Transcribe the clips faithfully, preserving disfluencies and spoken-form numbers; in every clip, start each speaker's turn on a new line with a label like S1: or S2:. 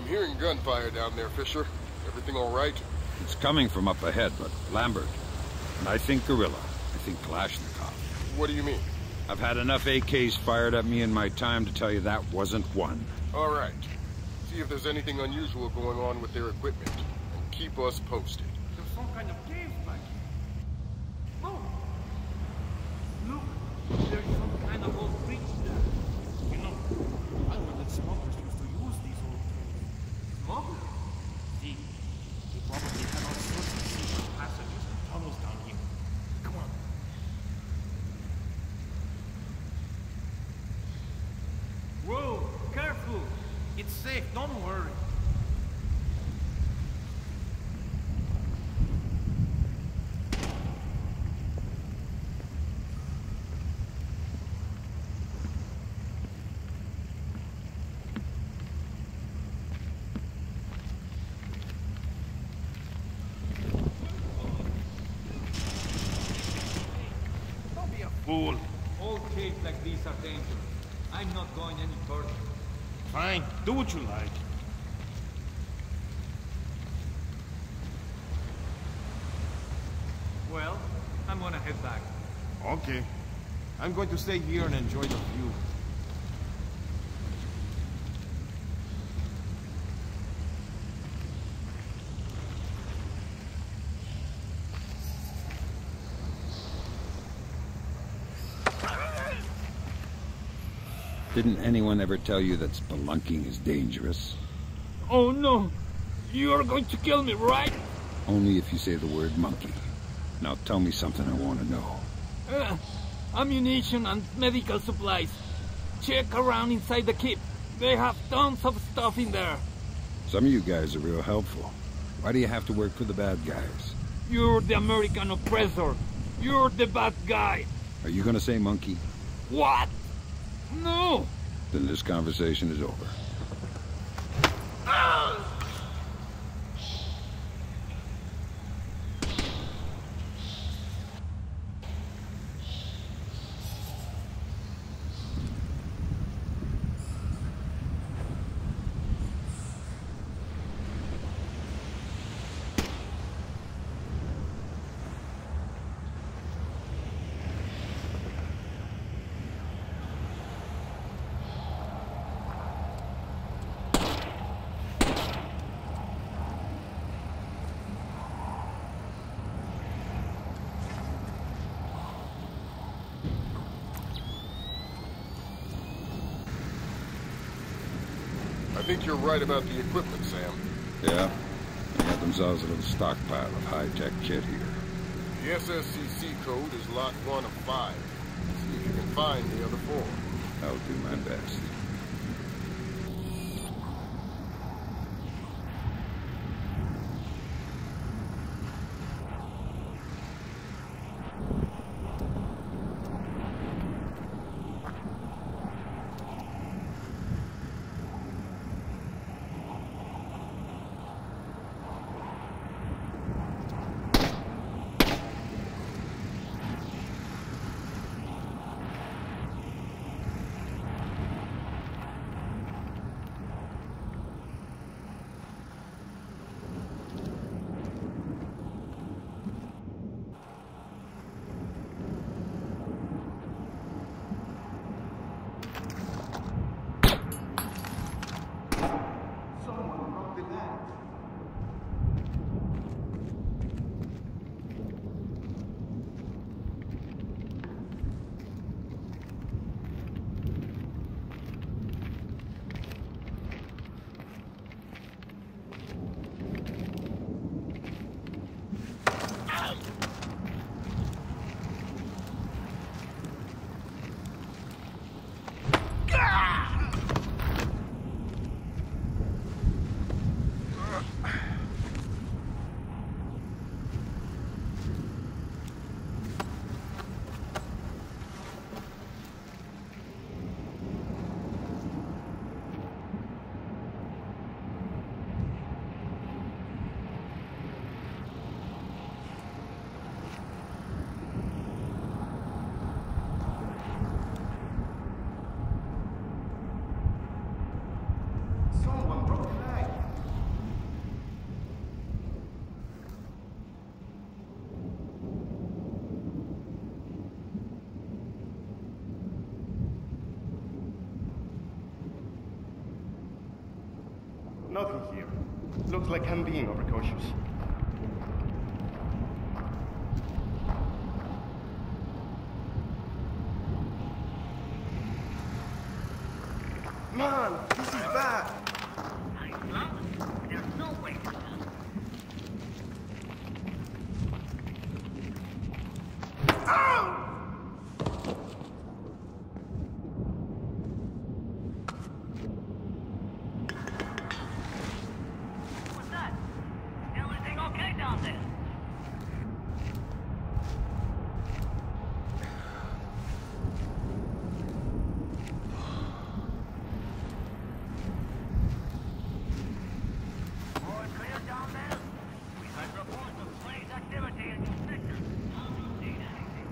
S1: I'm hearing gunfire down there, Fisher. Everything all right?
S2: It's coming from up ahead, but Lambert. And I think Gorilla. I think Kalashnikov.
S1: What do you mean?
S2: I've had enough A Ks fired at me in my time to tell you that wasn't one.
S1: All right. See if there's anything unusual going on with their equipment. And keep us posted.
S3: There's some kind of cave back here. Oh! Look! There's some kind of old bridge there. You know, I heard that smokers used to use these old caves. Smokers? See, they probably had all sorts of secret passages and tunnels down here. Come on. Whoa! Careful! It's safe, don't worry. Don't be a fool. All caves like these are dangerous. I'm not going any further. Fine, do what you like. Well, I'm gonna head back. Okay. I'm going to stay here and enjoy the view.
S2: Didn't anyone ever tell you that spelunking is dangerous?
S3: Oh no! You're going to kill me, right?
S2: Only if you say the word monkey. Now tell me something I want to know.
S3: Uh, ammunition and medical supplies. Check around inside the keep. They have tons of stuff in there.
S2: Some of you guys are real helpful. Why do you have to work for the bad guys?
S3: You're the American oppressor. You're the bad guy.
S2: Are you gonna say monkey?
S3: What? No!
S2: Then this conversation is over.
S3: Ah!
S1: I think you're right about the equipment, Sam.
S2: Yeah? They got themselves a little stockpile of high-tech kit here.
S1: The S S C C code is lot one of five. See if you can find the other four.
S2: I'll do my best.
S4: Nothing here. Looks like I'm being overcautious. Man, this is bad!
S3: I promise, there's no way to tell.
S4: Ow!
S3: What's that? Everything okay down there? All clear down there? We've had reports of strange activity in your sector. Haven't seen anything.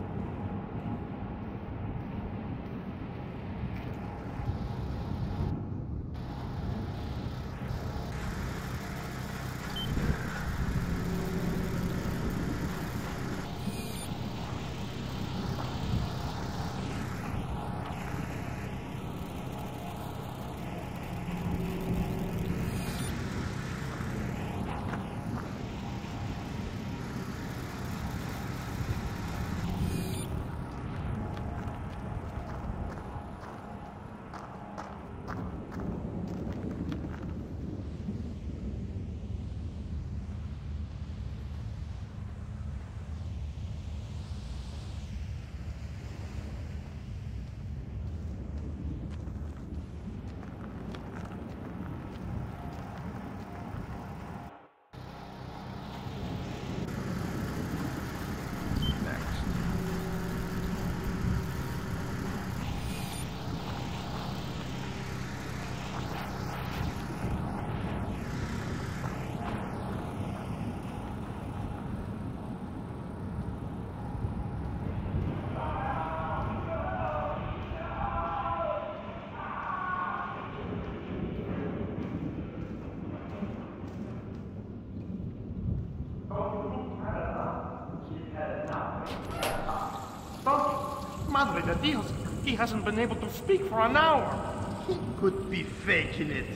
S4: Madre de Dios, he hasn't been able to speak for an hour. He could be faking it.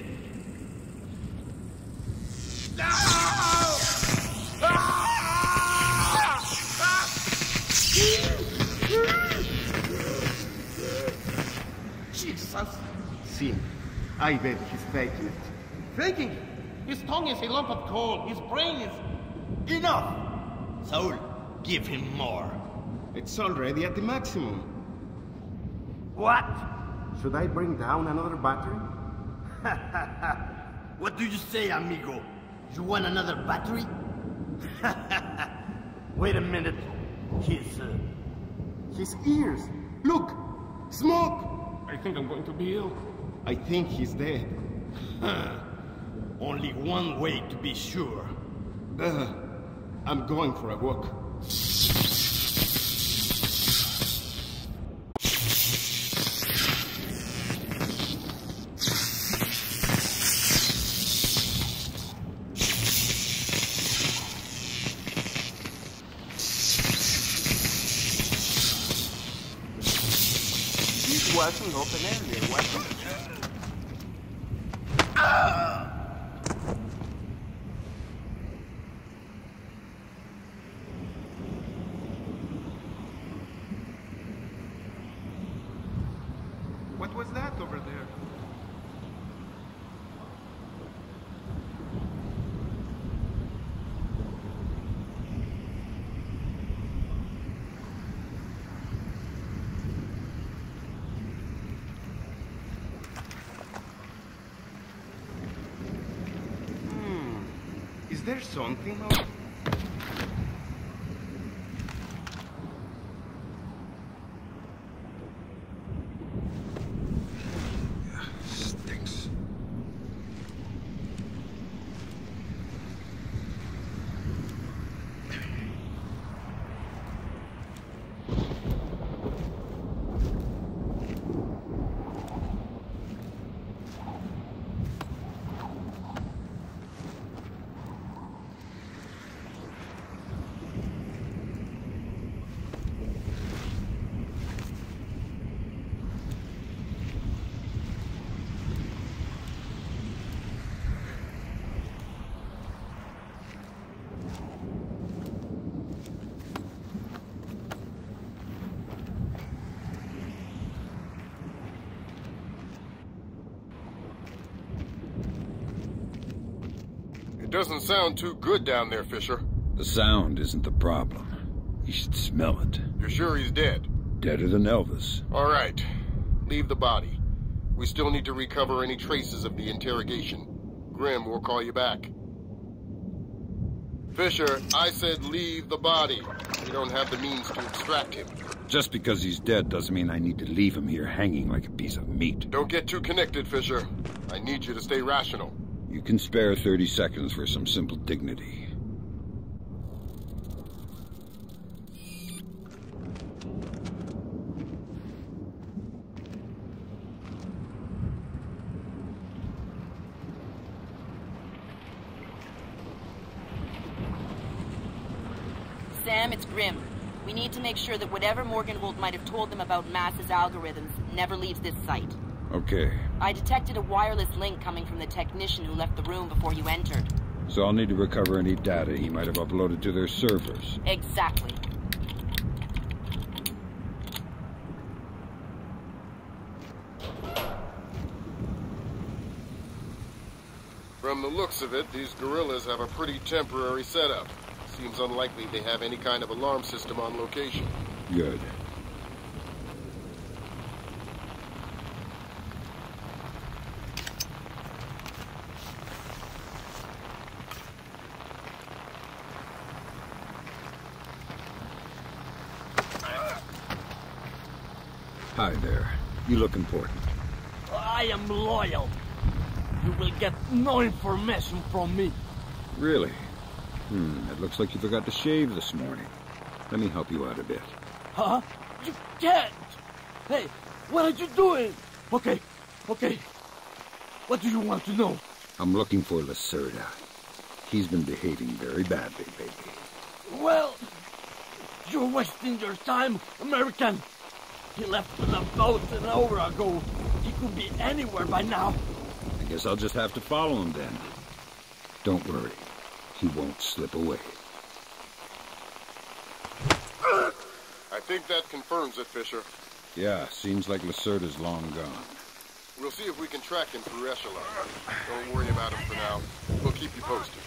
S4: Jesus. See, I bet he's faking it. Faking it? His tongue is a lump of coal. His brain is...
S5: Enough! Saul, give him more.
S4: It's already at the maximum.
S5: What?
S4: Should I bring down another battery?
S5: What do you say, amigo? You want another battery? Wait a minute. His, uh...
S4: His ears! Look! Smoke!
S6: I think I'm going to be ill.
S4: I think he's dead.
S5: Only one way to be sure.
S4: Uh, I'm going for a walk. This wasn't open earlier, was it? What was that over there? Hmm. Is there something else? Stinks.
S1: It doesn't sound too good down there, Fisher.
S2: The sound isn't the problem. You should smell it.
S1: You're sure he's dead?
S2: Deader than Elvis.
S1: All right. Leave the body. We still need to recover any traces of the interrogation. Grim will call you back. Fisher, I said leave the body. We don't have the means to extract him.
S2: Just because he's dead doesn't mean I need to leave him here hanging like a piece of meat.
S1: Don't get too connected, Fisher. I need you to stay rational.
S2: You can spare thirty seconds for some simple dignity.
S7: Sam, it's Grim. We need to make sure that whatever Morgenhold might have told them about Mass's algorithms never leaves this site.
S2: Okay.
S7: I detected a wireless link coming from the technician who left the room before you entered.
S2: So I'll need to recover any data he might have uploaded to their servers.
S7: Exactly.
S1: From the looks of it, these gorillas have a pretty temporary setup. Seems unlikely they have any kind of alarm system on location.
S2: Good. Hi there. You look important.
S3: I am loyal. You will get no information from me.
S2: Really? Hmm, it looks like you forgot to shave this morning. Let me help you out a bit.
S3: Huh? You can't! Hey, what are you doing? Okay, okay. What do you want to know?
S2: I'm looking for Lacerda. He's been behaving very badly lately.
S3: Well, you're wasting your time, American. He left with a boat an hour ago. He could be anywhere by now.
S2: I guess I'll just have to follow him then. Don't worry. He won't slip away.
S1: I think that confirms it, Fisher.
S2: Yeah, seems like Lacerda's long gone.
S1: We'll see if we can track him through Echelon. Don't worry about him for now. We'll keep you posted.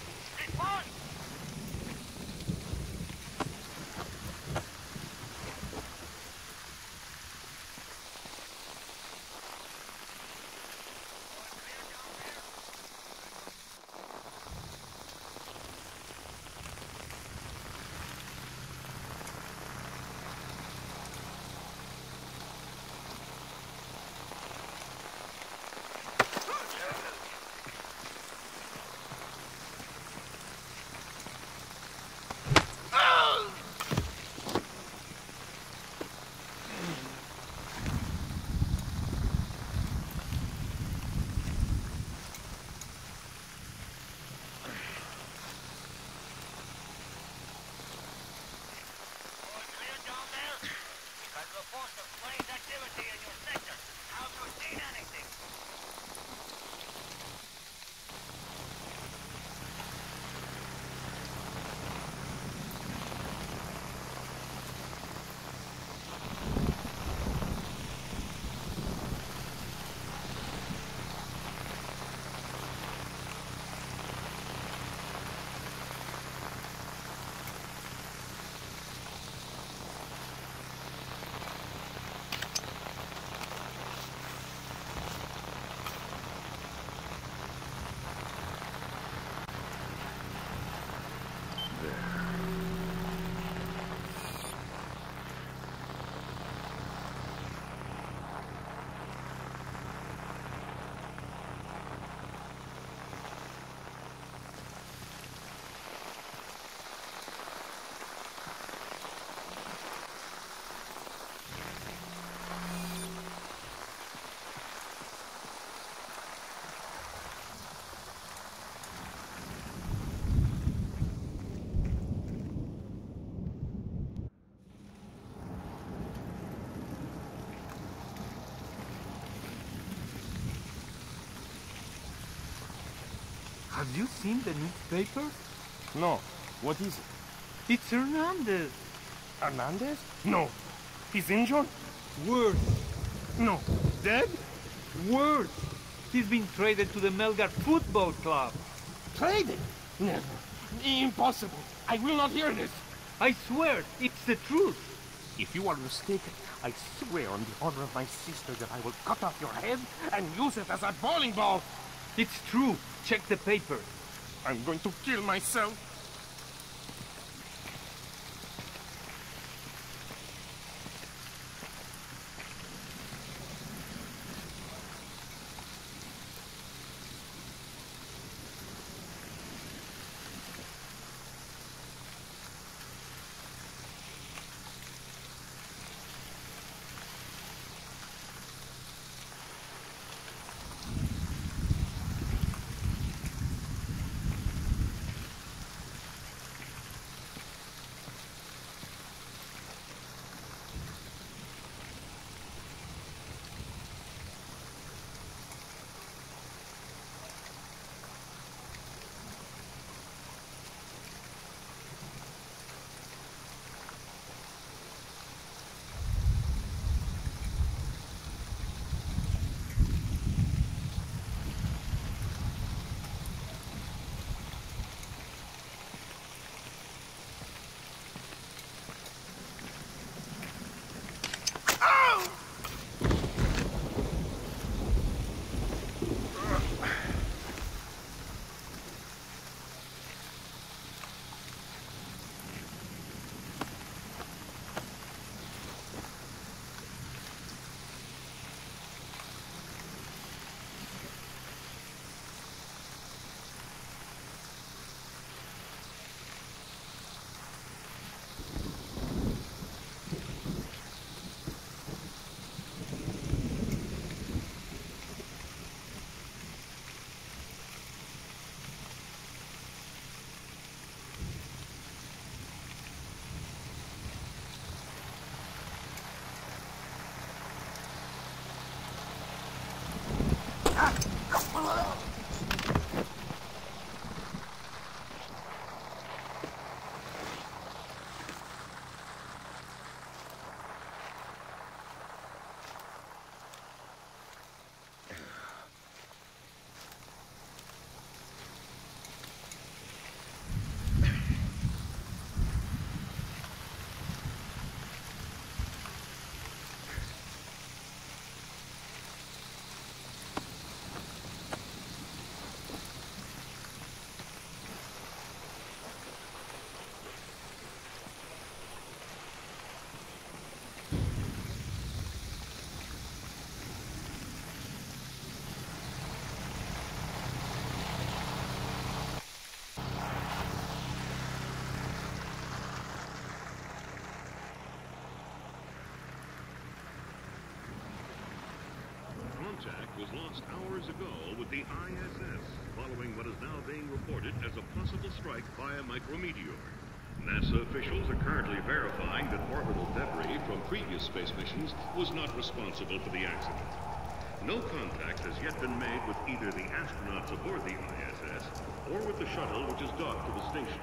S8: Have you seen the newspaper?
S6: No. What is it?
S8: It's Hernandez.
S6: Hernandez? No. He's injured?
S8: Worse.
S6: No.
S8: Dead? Worse. He's been traded to the Melgar Football Club.
S3: Trading? Never. Impossible. I will not hear this.
S8: I swear, it's the truth.
S3: If you are mistaken, I swear on the honor of my sister that I will cut off your head and use it as a bowling ball.
S8: It's true. Check the paper.
S3: I'm going to kill myself.
S9: Contact was lost hours ago with the I S S, following what is now being reported as a possible strike by a micrometeor. NASA officials are currently verifying that orbital debris from previous space missions was not responsible for the accident. No contact has yet been made with either the astronauts aboard the I S S or with the shuttle which is docked to the station.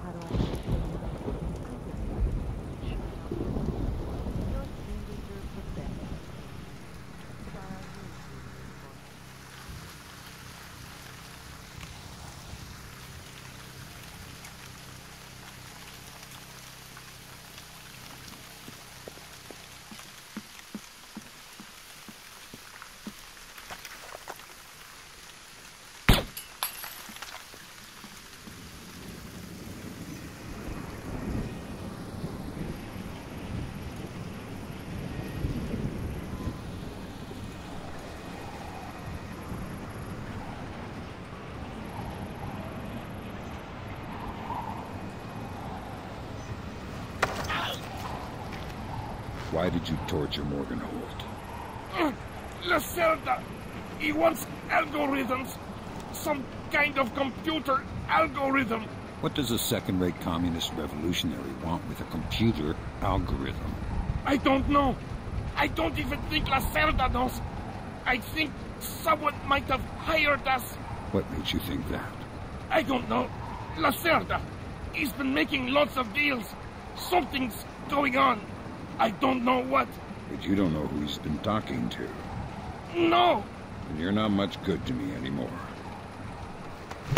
S2: Why did you torture Morgan Holt?
S3: Lacerda! He wants algorithms. Some kind of computer algorithm.
S2: What does a second-rate communist revolutionary want with a computer algorithm?
S3: I don't know. I don't even think Lacerda knows. I think someone might have hired us.
S2: What makes you think that?
S3: I don't know. Lacerda. He's been making lots of deals. Something's going on. I don't know what.
S2: But you don't know who he's been talking to.
S3: No!
S2: And you're not much good to me anymore.
S3: Ah!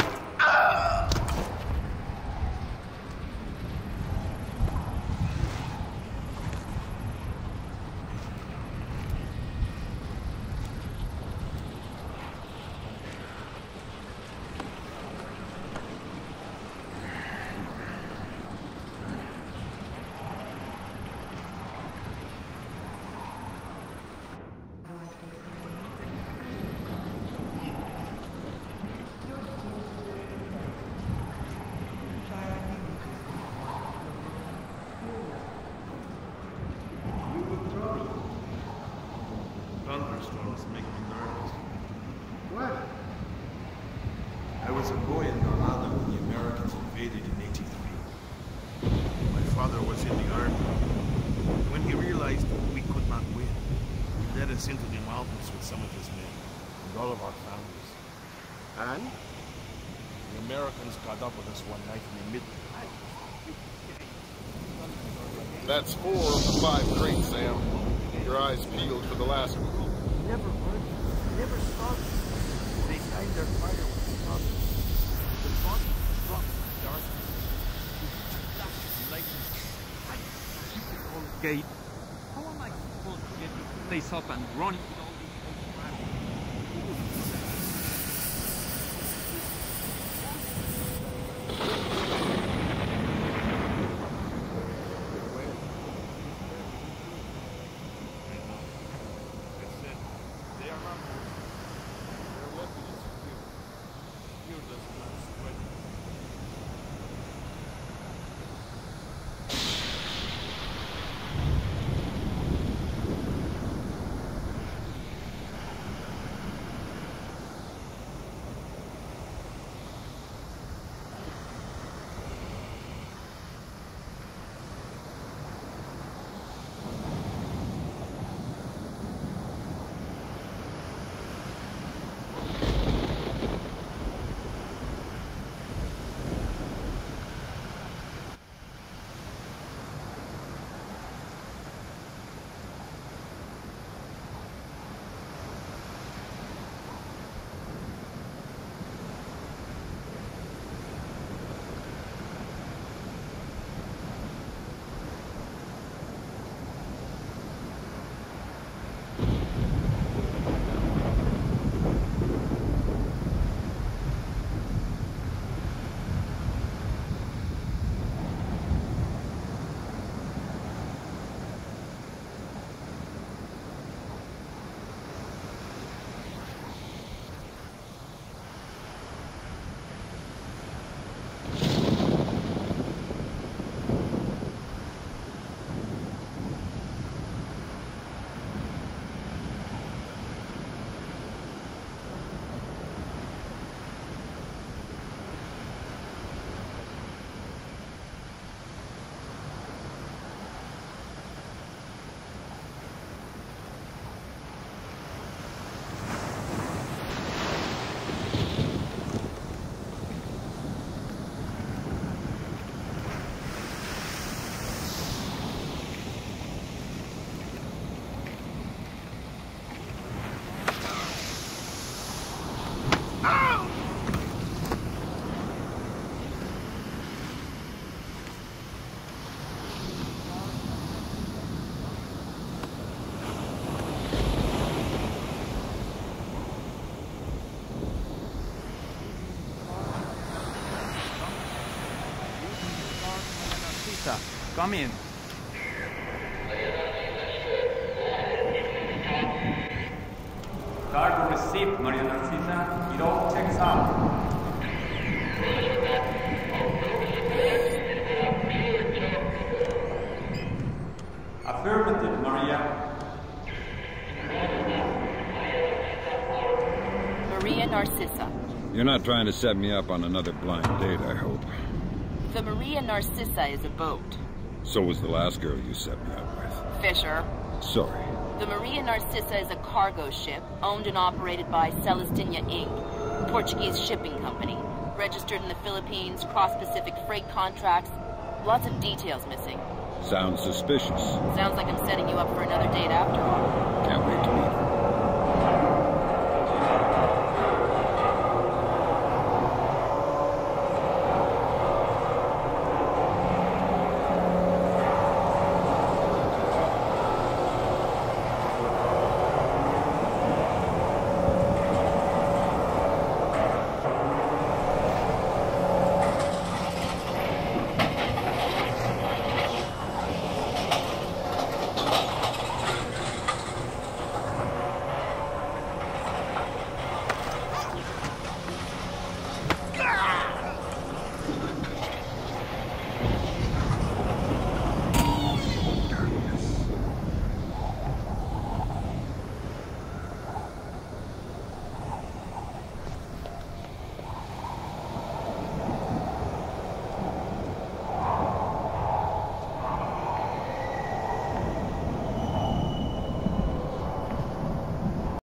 S3: Thunderstorms make me nervous.
S4: What?
S3: I was a boy in Granada when the Americans invaded in eighty-three. My father was in the army. When he realized we could not win, he led us into the mountains with some of his men and all of our families.
S4: And?
S3: The Americans caught up with us one night in the midnight.
S1: That's four of the five crates, Sam. Your eyes peeled for the last one.
S8: Never run. Never stop. They time their fire with stop. The fog drops in the darkness. Flashes and lightning. I keep the whole gate. How am I supposed to get this place up and running with all these old traffic? Come in.
S10: Cargo received, Maria Narcisa. It all checks out. Affirmative, Maria.
S7: Maria Narcissa.
S2: You're not trying to set me up on another blind date, I hope.
S7: The Maria Narcissa is a boat.
S2: So was the last girl you set me up with.
S7: Fisher.
S2: Sorry.
S7: The Maria Narcissa is a cargo ship owned and operated by Celestina Incorporated, a Portuguese shipping company, registered in the Philippines, cross-Pacific freight contracts. Lots of details missing.
S2: Sounds suspicious.
S7: Sounds like I'm setting you up for another date after all.